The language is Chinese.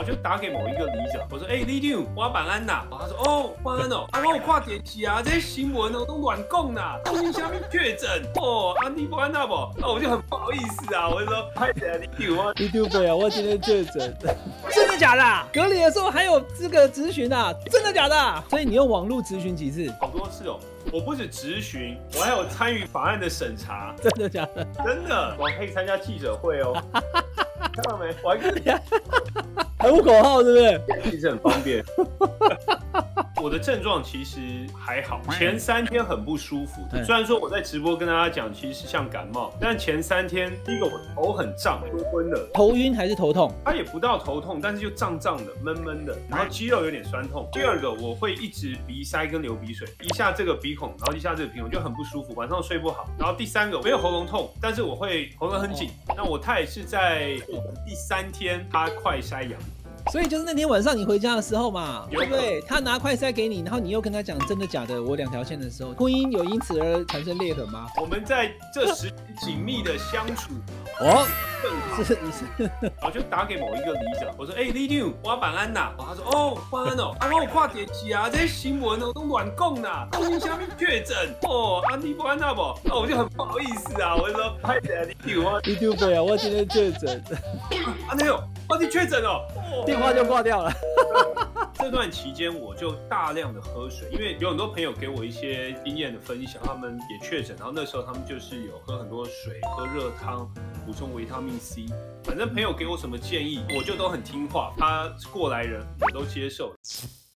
就打给某一个里长，我说：“里长，我晚安呐。”他说：“哦，晚安哦。我有看电视啊，这些新闻哦都乱讲啦，讲下面确诊哦，你不安那不？我就很不好意思啊，我就说：拍谁啊，里长啊 ？YouTube 啊，我今天确诊，真的假的？隔离的时候还有资格质询啊？真的假的？所以你用网络质询几次？ 好多次哦。”我不止质询，我还有参与法案的审查。 真的假的？ 真的，我还可以参加记者会哦。看到没？我还可以喊口号，对不对？ 其实很方便。我的症状其实还好，前3天很不舒服。虽然说我在直播跟大家讲，其实是像感冒，但前3天，第一个我头很胀，昏昏的， 头晕还是头痛？ 它也不到头痛，但是就胀胀的、闷闷的，然后肌肉有点酸痛。第二个，我会一直鼻塞跟流鼻水，一下这个鼻孔，然后一下这个鼻孔，就很不舒服，晚上睡不好。然后第3个，没有喉咙痛，但是我会喉咙很紧。那我太太是在第3天，她快筛阳。 所以就是那天晚上你回家的时候嘛，对不对？他拿快筛给你，然后你又跟他讲真的假的，我2条线的时候，婚姻有因此而产生裂痕吗？ 我们在这10天紧密的相处。 哦，是， 我就打给某一个里长，我说：“里长，我晚安呐。”他说：“哦，晚安哦。我有看电视啊，这些新闻哦都乱讲啦，讲下面确诊哦，你不安那不？我就很不好意思啊，我就说：拍谁啊，里长啊 ？YouTube 啊，我今天确诊。 没有，你确诊哦。 电话就挂掉了。 这段期间我就大量的喝水，因为有很多朋友给我一些经验的分享，他们也确诊，然后那时候他们就是有喝很多水、喝热汤，补充维他命 C。反正朋友给我什么建议，我就都很听话。他是过来人，我都接受。